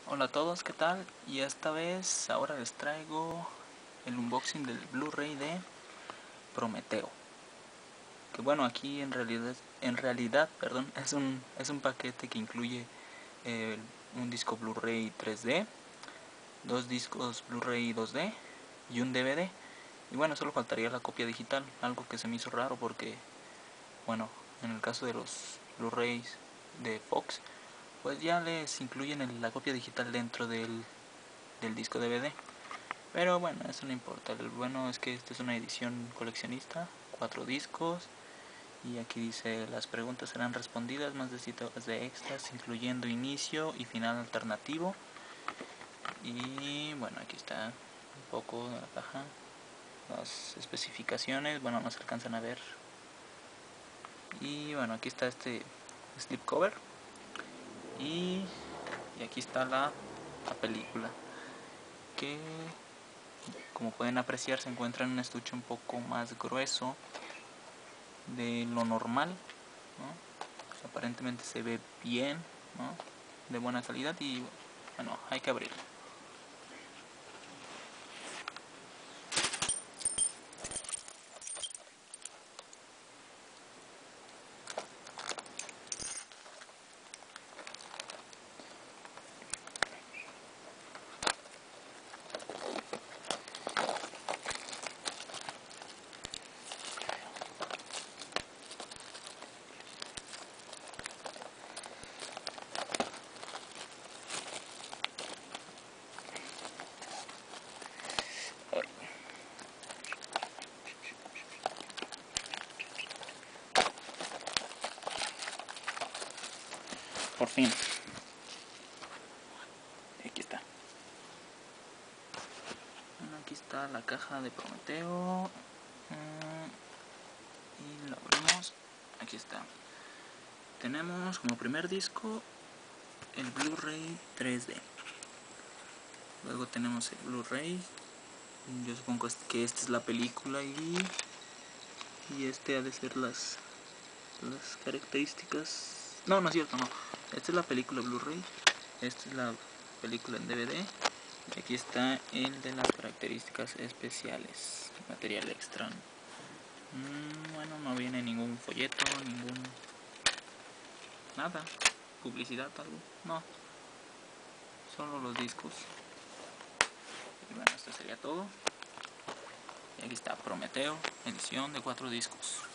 Hola a todos, ¿qué tal? Y esta vez ahora les traigo el unboxing del Blu-ray de Prometeo. Que bueno, aquí en realidad, es un paquete que incluye un disco Blu-ray 3D, dos discos Blu-ray 2D y un DVD. Y bueno, solo faltaría la copia digital, algo que se me hizo raro porque, bueno, en el caso de los Blu-rays de Fox, pues ya les incluyen la copia digital dentro del disco DVD. Pero bueno, eso no importa. Lo bueno es que esta es una edición coleccionista, 4 discos. Y aquí dice: las preguntas serán respondidas, más de 7 horas de extras, incluyendo inicio y final alternativo. Y bueno, aquí está un poco de la caja, las especificaciones. Bueno, no se alcanzan a ver. Y bueno, aquí está este slipcover. Y aquí está la película, que como pueden apreciar se encuentra en un estuche un poco más grueso de lo normal, ¿no? Pues aparentemente se ve bien, ¿no? De buena calidad. Y bueno, hay que abrirlo. Por fin. Aquí está. Bueno, aquí está la caja de Prometeo. Y lo abrimos. Aquí está. Tenemos como primer disco el Blu-ray 3D. Luego tenemos el Blu-ray. Yo supongo que esta es la película y este ha de ser las características. No, no es cierto, no. Esta es la película Blu-ray. Esta es la película en DVD. Y aquí está el de las características especiales, material extra. Bueno, no viene ningún folleto, nada, publicidad, algo, no, solo los discos. Y bueno, esto sería todo. Y aquí está Prometeo, edición de 4 discos.